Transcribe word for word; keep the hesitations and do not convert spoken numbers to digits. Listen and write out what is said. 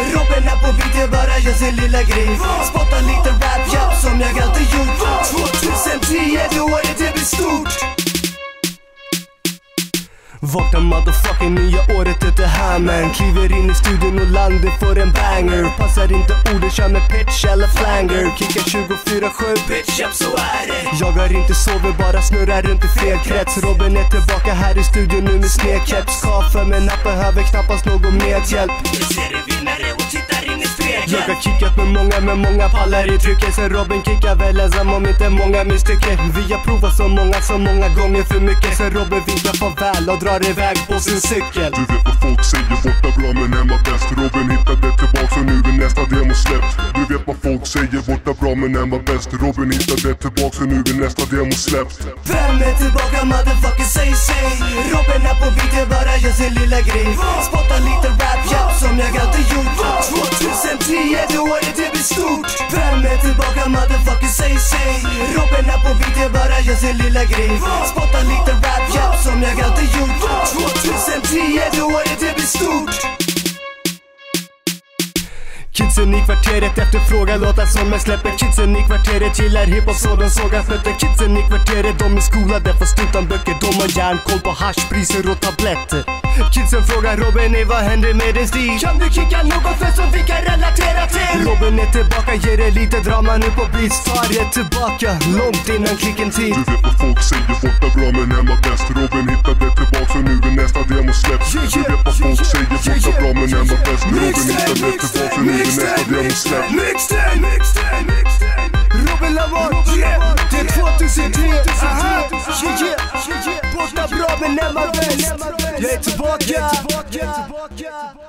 Robin är på beat, jag bara gör sin lilla grej. Spottar lite rap, ja, som jag alltid gjort. tjugohundratio, det året det blir stort. Vakna motherfucking, nya året är det här man. Kliver in i studion och landet får en banger. Passar inte orden, kör med pitch eller flanger. Kickar tjugofyra sju, bitch up, så är det. Jag har inte sovit, bara snurrar runt i fel krets. Robin är tillbaka här i studion nu med snedkeps. Kaffe med napp, behöver knappast någon medhjälp. Jag ser en vinnare och tittar in i spegeln. Jag har kickat med många, med många pallar i trycket. Sen Robin kickar väl ensam om inte många misstycker. Vi har provat så många, så många gånger för mycket. Sen Robin vinklar farväl och drar iväg på sin cykel. Du vet vad folk säger, borta bra men hemma bäst. Robin hittade tillbaka och nu är nästa demo släppt. Du vet vad folk säger, borta bra men hemma bäst. Robin hittade tillbaka och nu är nästa demo släppt. Vem är tillbaka, motherfucker, säg säg. Robin är på beat, jag bara gör sin lilla grej. Spottar lite rap, ja, som jag alltid gjort. tjugohundratio, det året det blir stort. Vem är tillbaka, motherfucker, säg säg. Robin är på beat, jag bara gör sin lilla grej. Spottar lite rap, ja, som jag alltid gjort. tjugohundratio, det året det blir stort. Kidsen i kvarteret efterfrågar låtar som jag släpper. Kidsen i kvarteret gillar hiphop så de sågar fötter. Kidsen i kvarteret, de är skolade fast utan böcker. De har järnkoll på haschpriser och tabletter. Kidsen frågar Robin, nej, vad händer med din stil? Kan du kicka något för som vi kan relatera till? Robin är tillbaka, ger det lite drama nu på beats. Tar det tillbaka, långt innan klicken tid. Du vet vad folk säger, borta bra men hemma bäst. Robin hittade tillbaka och nu är nästa demo släppt. Du vet vad folk säger, borta bra men hemma bäst. Robin hittade tillbaka och nu är nästa demo släppt. Mixtape, mixtape, mixtape. Robin Lamar, yeah, det är tjugohundratre. Aha, yeah, yeah, borta bra men hemma bäst. Jag är tillbaka.